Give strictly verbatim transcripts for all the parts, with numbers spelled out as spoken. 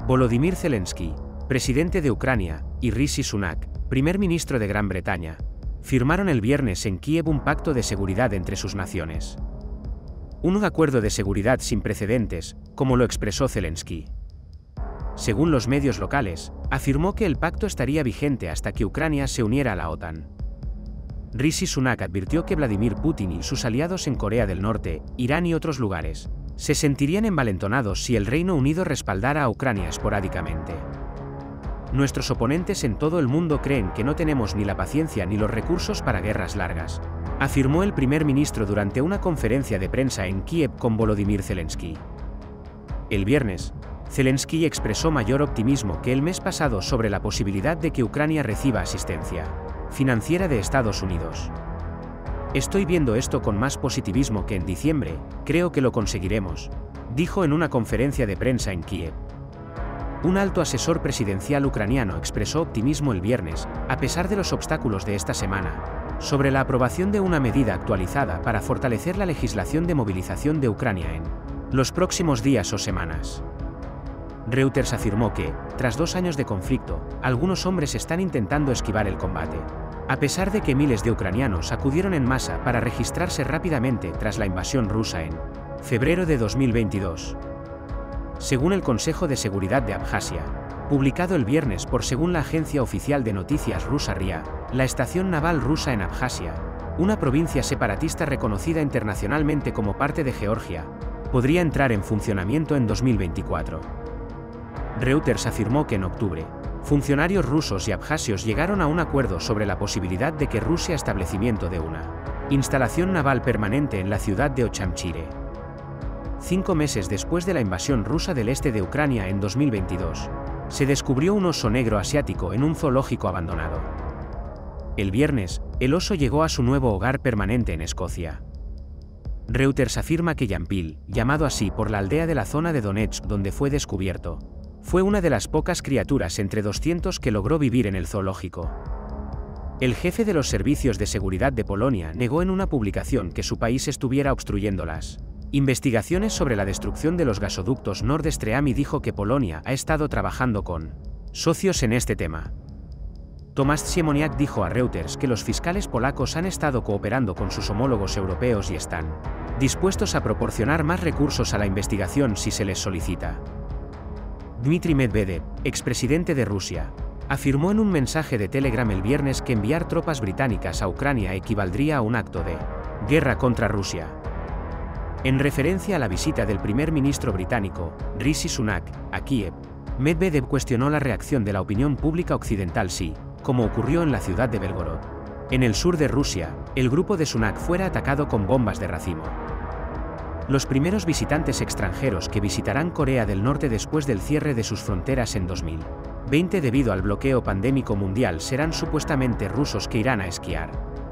Volodymyr Zelensky, presidente de Ucrania, y Rishi Sunak, primer ministro de Gran Bretaña, firmaron el viernes en Kiev un pacto de seguridad entre sus naciones. Un acuerdo de seguridad sin precedentes, como lo expresó Zelensky. Según los medios locales, afirmó que el pacto estaría vigente hasta que Ucrania se uniera a la OTAN. Rishi Sunak advirtió que Vladimir Putin y sus aliados en Corea del Norte, Irán y otros lugares, se sentirían envalentonados si el Reino Unido respaldara a Ucrania esporádicamente. Nuestros oponentes en todo el mundo creen que no tenemos ni la paciencia ni los recursos para guerras largas, afirmó el primer ministro durante una conferencia de prensa en Kiev con Volodymyr Zelensky. El viernes, Zelensky expresó mayor optimismo que el mes pasado sobre la posibilidad de que Ucrania reciba asistencia financiera de Estados Unidos. Estoy viendo esto con más positivismo que en diciembre, creo que lo conseguiremos, dijo en una conferencia de prensa en Kiev. Un alto asesor presidencial ucraniano expresó optimismo el viernes, a pesar de los obstáculos de esta semana, sobre la aprobación de una medida actualizada para fortalecer la legislación de movilización de Ucrania en los próximos días o semanas. Reuters afirmó que, tras dos años de conflicto, algunos hombres están intentando esquivar el combate, a pesar de que miles de ucranianos acudieron en masa para registrarse rápidamente tras la invasión rusa en febrero de dos mil veintidós. Según el Consejo de Seguridad de Abjasia, publicado el viernes por según la agencia oficial de noticias rusa R I A, la estación naval rusa en Abjasia, una provincia separatista reconocida internacionalmente como parte de Georgia, podría entrar en funcionamiento en dos mil veinticuatro. Reuters afirmó que en octubre, funcionarios rusos y abjasios llegaron a un acuerdo sobre la posibilidad de que Rusia establecimiento de una instalación naval permanente en la ciudad de Ochamchire. Cinco meses después de la invasión rusa del este de Ucrania en dos mil veintidós, se descubrió un oso negro asiático en un zoológico abandonado. El viernes, el oso llegó a su nuevo hogar permanente en Escocia. Reuters afirma que Yampil, llamado así por la aldea de la zona de Donetsk donde fue descubierto, fue una de las pocas criaturas entre doscientos que logró vivir en el zoológico. El jefe de los servicios de seguridad de Polonia negó en una publicación que su país estuviera obstruyendo las investigaciones sobre la destrucción de los gasoductos Nord Stream y dijo que Polonia ha estado trabajando con socios en este tema. Tomasz Siemoniak dijo a Reuters que los fiscales polacos han estado cooperando con sus homólogos europeos y están dispuestos a proporcionar más recursos a la investigación si se les solicita. Dmitry Medvedev, expresidente de Rusia, afirmó en un mensaje de Telegram el viernes que enviar tropas británicas a Ucrania equivaldría a un acto de guerra contra Rusia. En referencia a la visita del primer ministro británico, Rishi Sunak, a Kiev, Medvedev cuestionó la reacción de la opinión pública occidental si, como ocurrió en la ciudad de Belgorod, en el sur de Rusia, el grupo de Sunak fuera atacado con bombas de racimo. Los primeros visitantes extranjeros que visitarán Corea del Norte después del cierre de sus fronteras en dos mil veinte debido al bloqueo pandémico mundial serán supuestamente rusos que irán a esquiar.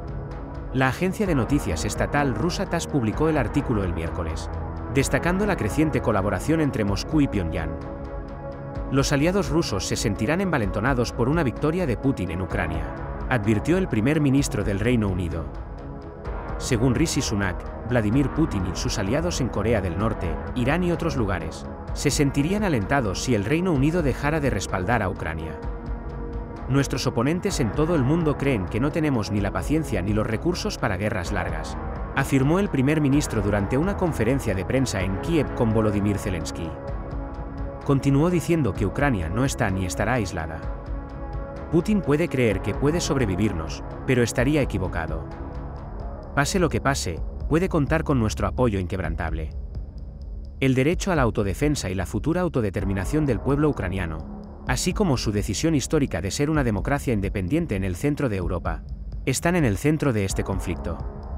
La agencia de noticias estatal rusa TASS publicó el artículo el miércoles, destacando la creciente colaboración entre Moscú y Pyongyang. Los aliados rusos se sentirán envalentonados por una victoria de Putin en Ucrania, advirtió el primer ministro del Reino Unido. Según Rishi Sunak, Vladimir Putin y sus aliados en Corea del Norte, Irán y otros lugares, se sentirían alentados si el Reino Unido dejara de respaldar a Ucrania. Nuestros oponentes en todo el mundo creen que no tenemos ni la paciencia ni los recursos para guerras largas, afirmó el primer ministro durante una conferencia de prensa en Kiev con Volodymyr Zelensky. Continuó diciendo que Ucrania no está ni estará aislada. Putin puede creer que puede sobrevivirnos, pero estaría equivocado. Pase lo que pase, puede contar con nuestro apoyo inquebrantable. El derecho a la autodefensa y la futura autodeterminación del pueblo ucraniano, así como su decisión histórica de ser una democracia independiente en el centro de Europa, están en el centro de este conflicto.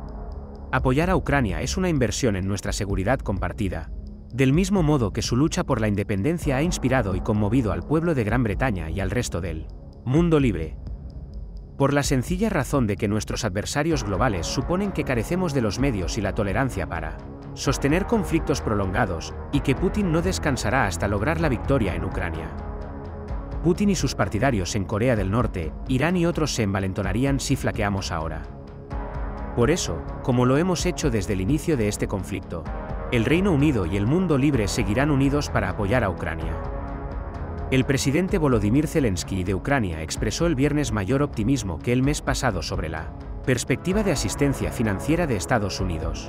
Apoyar a Ucrania es una inversión en nuestra seguridad compartida, del mismo modo que su lucha por la independencia ha inspirado y conmovido al pueblo de Gran Bretaña y al resto del mundo libre. Por la sencilla razón de que nuestros adversarios globales suponen que carecemos de los medios y la tolerancia para sostener conflictos prolongados, y que Putin no descansará hasta lograr la victoria en Ucrania. Putin y sus partidarios en Corea del Norte, Irán y otros se envalentonarían si flaqueamos ahora. Por eso, como lo hemos hecho desde el inicio de este conflicto, el Reino Unido y el mundo libre seguirán unidos para apoyar a Ucrania. El presidente Volodymyr Zelensky de Ucrania expresó el viernes mayor optimismo que el mes pasado sobre la perspectiva de asistencia financiera de Estados Unidos.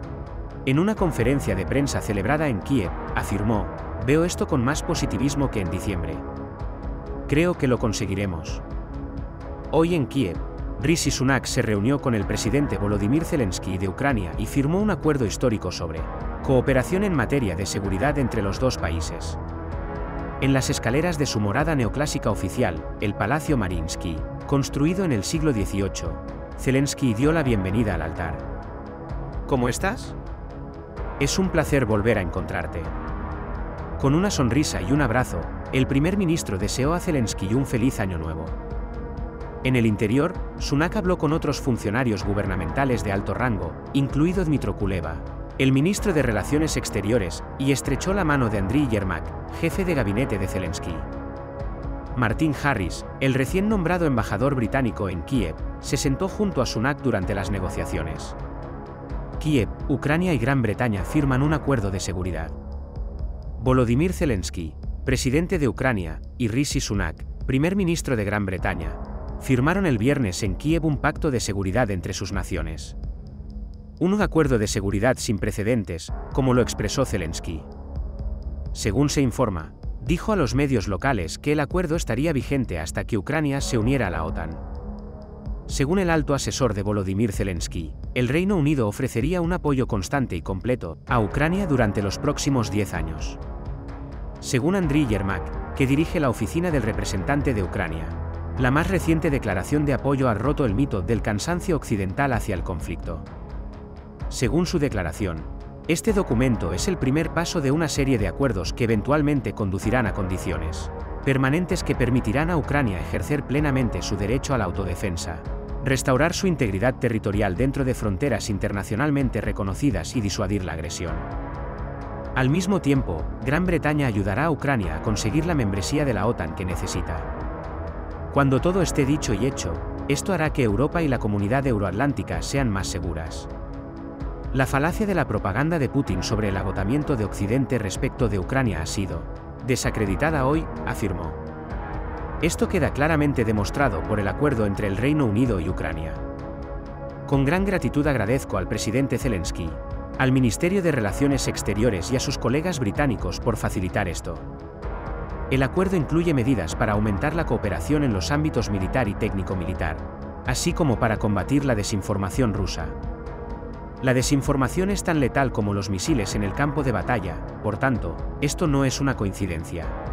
En una conferencia de prensa celebrada en Kiev, afirmó: "Veo esto con más positivismo que en diciembre. Creo que lo conseguiremos". Hoy en Kiev, Rishi Sunak se reunió con el presidente Volodymyr Zelensky de Ucrania y firmó un acuerdo histórico sobre cooperación en materia de seguridad entre los dos países. En las escaleras de su morada neoclásica oficial, el Palacio Mariinsky, construido en el siglo dieciocho, Zelensky dio la bienvenida al altar. ¿Cómo estás? Es un placer volver a encontrarte. Con una sonrisa y un abrazo, el primer ministro deseó a Zelensky un feliz año nuevo. En el interior, Sunak habló con otros funcionarios gubernamentales de alto rango, incluido Dmytro Kuleba, el ministro de Relaciones Exteriores, y estrechó la mano de Andriy Yermak, jefe de gabinete de Zelensky. Martin Harris, el recién nombrado embajador británico en Kiev, se sentó junto a Sunak durante las negociaciones. Kiev, Ucrania y Gran Bretaña firman un acuerdo de seguridad. Volodymyr Zelensky, presidente de Ucrania, y Rishi Sunak, primer ministro de Gran Bretaña, firmaron el viernes en Kiev un pacto de seguridad entre sus naciones. Un acuerdo de seguridad sin precedentes, como lo expresó Zelensky. Según se informa, dijo a los medios locales que el acuerdo estaría vigente hasta que Ucrania se uniera a la OTAN. Según el alto asesor de Volodymyr Zelensky, el Reino Unido ofrecería un apoyo constante y completo a Ucrania durante los próximos diez años. Según Andriy Yermak, que dirige la oficina del representante de Ucrania, la más reciente declaración de apoyo ha roto el mito del cansancio occidental hacia el conflicto. Según su declaración, este documento es el primer paso de una serie de acuerdos que eventualmente conducirán a condiciones permanentes que permitirán a Ucrania ejercer plenamente su derecho a la autodefensa, restaurar su integridad territorial dentro de fronteras internacionalmente reconocidas y disuadir la agresión. Al mismo tiempo, Gran Bretaña ayudará a Ucrania a conseguir la membresía de la OTAN que necesita. Cuando todo esté dicho y hecho, esto hará que Europa y la comunidad euroatlántica sean más seguras. La falacia de la propaganda de Putin sobre el agotamiento de Occidente respecto de Ucrania ha sido desacreditada hoy, afirmó. Esto queda claramente demostrado por el acuerdo entre el Reino Unido y Ucrania. Con gran gratitud agradezco al presidente Zelensky, al Ministerio de Relaciones Exteriores y a sus colegas británicos por facilitar esto. El acuerdo incluye medidas para aumentar la cooperación en los ámbitos militar y técnico-militar, así como para combatir la desinformación rusa. La desinformación es tan letal como los misiles en el campo de batalla, por tanto, esto no es una coincidencia.